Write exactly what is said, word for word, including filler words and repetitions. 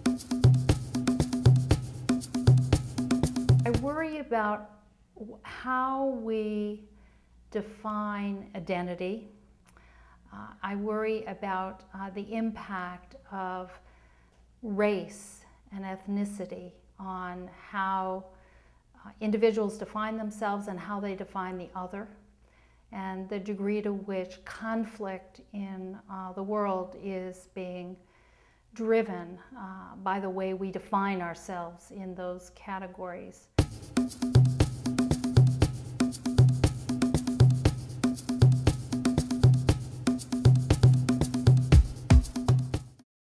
I worry about how we define identity. Uh, I worry about uh, the impact of race and ethnicity on how uh, individuals define themselves and how they define the other, and the degree to which conflict in uh, the world is being driven uh, by the way we define ourselves in those categories.